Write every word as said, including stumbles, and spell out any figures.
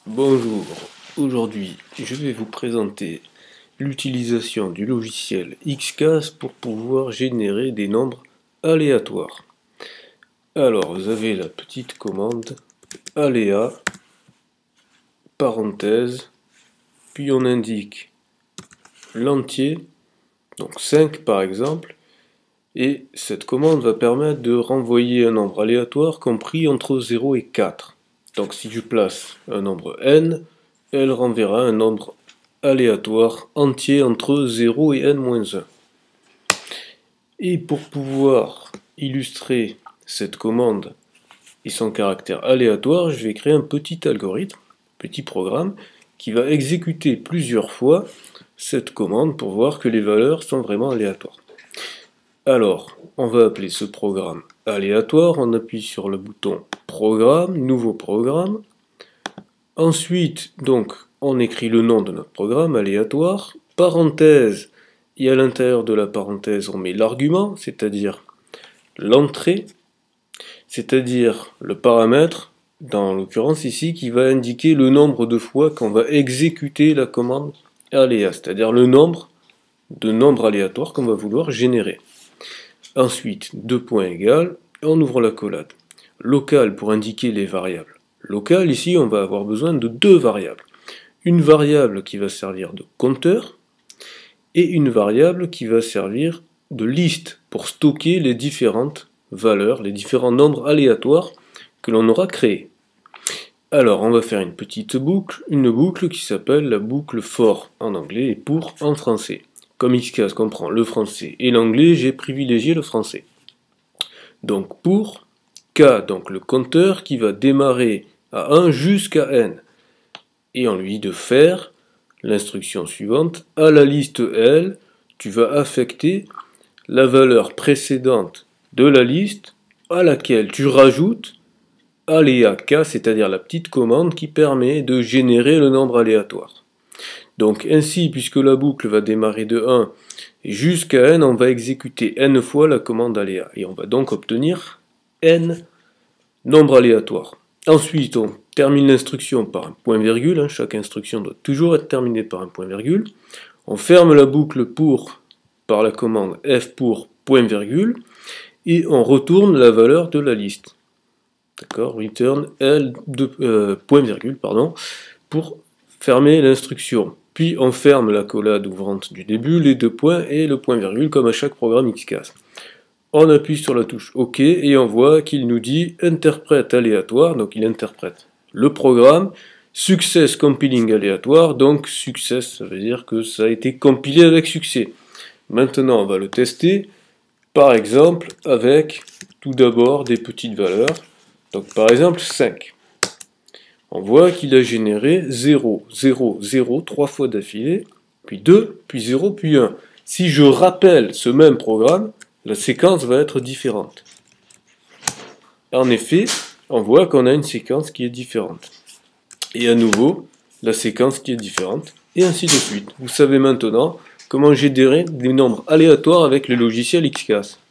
Bonjour, aujourd'hui je vais vous présenter l'utilisation du logiciel XCAS pour pouvoir générer des nombres aléatoires. Alors vous avez la petite commande aléa, parenthèse, puis on indique l'entier, donc cinq par exemple, et cette commande va permettre de renvoyer un nombre aléatoire compris entre zéro et quatre. Donc si je place un nombre n, elle renverra un nombre aléatoire entier entre zéro et n moins un. Et pour pouvoir illustrer cette commande et son caractère aléatoire, je vais créer un petit algorithme, petit programme, qui va exécuter plusieurs fois cette commande pour voir que les valeurs sont vraiment aléatoires. Alors, on va appeler ce programme aléatoire, on appuie sur le bouton Programme, Nouveau programme. Ensuite, donc, on écrit le nom de notre programme aléatoire, parenthèse, et à l'intérieur de la parenthèse, on met l'argument, c'est-à-dire l'entrée, c'est-à-dire le paramètre, dans l'occurrence ici, qui va indiquer le nombre de fois qu'on va exécuter la commande aléa, c'est-à-dire le nombre de nombres aléatoires qu'on va vouloir générer. Ensuite, deux points égales, on ouvre la collade. Local pour indiquer les variables. Local, ici, on va avoir besoin de deux variables. Une variable qui va servir de compteur et une variable qui va servir de liste pour stocker les différentes valeurs, les différents nombres aléatoires que l'on aura créés. Alors, on va faire une petite boucle, une boucle qui s'appelle la boucle for en anglais et pour en français. Comme XCAS comprend le français et l'anglais, j'ai privilégié le français. Donc pour K, donc le compteur qui va démarrer à un jusqu'à n. Et on lui dit de faire l'instruction suivante. À la liste L, tu vas affecter la valeur précédente de la liste à laquelle tu rajoutes aléa K, c'est-à-dire la petite commande qui permet de générer le nombre aléatoire. Donc ainsi, puisque la boucle va démarrer de un jusqu'à n, on va exécuter n fois la commande aléa. Et on va donc obtenir n nombres aléatoires. Ensuite, on termine l'instruction par un point virgule. Hein, chaque instruction doit toujours être terminée par un point virgule. On ferme la boucle pour par la commande f pour point virgule. Et on retourne la valeur de la liste. D'accord, return L de, euh, point virgule, pardon, pour fermer l'instruction. Puis on ferme la collade ouvrante du début, les deux points et le point virgule comme à chaque programme XCAS. On appuie sur la touche OK et on voit qu'il nous dit interprète aléatoire, donc il interprète le programme, success compiling aléatoire, donc success ça veut dire que ça a été compilé avec succès. Maintenant on va le tester, par exemple avec tout d'abord des petites valeurs, donc par exemple cinq. On voit qu'il a généré zéro, zéro, zéro, trois fois d'affilée, puis deux, puis zéro, puis un. Si je rappelle ce même programme, la séquence va être différente. En effet, on voit qu'on a une séquence qui est différente. Et à nouveau, la séquence qui est différente, et ainsi de suite. Vous savez maintenant comment générer des nombres aléatoires avec le logiciel XCAS.